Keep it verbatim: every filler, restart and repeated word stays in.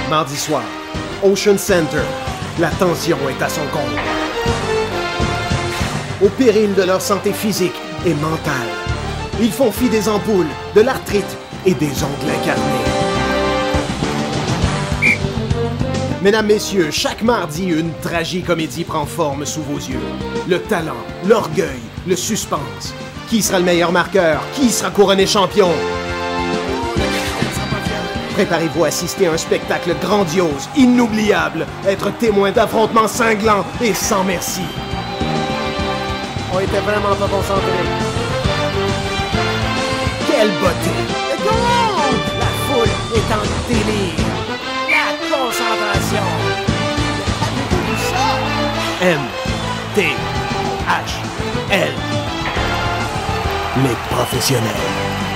Mardi soir, Ocean Center. La tension est à son comble. Au péril de leur santé physique et mentale, ils font fi des ampoules, de l'arthrite et des ongles incarnés. Mesdames, messieurs, chaque mardi, une tragicomédie prend forme sous vos yeux. Le talent, l'orgueil, le suspense. Qui sera le meilleur marqueur? Qui sera couronné champion? Préparez-vous à assister à un spectacle grandiose, inoubliable, être témoin d'affrontements cinglants et sans merci. On était vraiment pas concentrés. Quelle beauté! Le goal! La foule est en délire. La concentration. Avez-vous ça? M T H L. Les professionnels.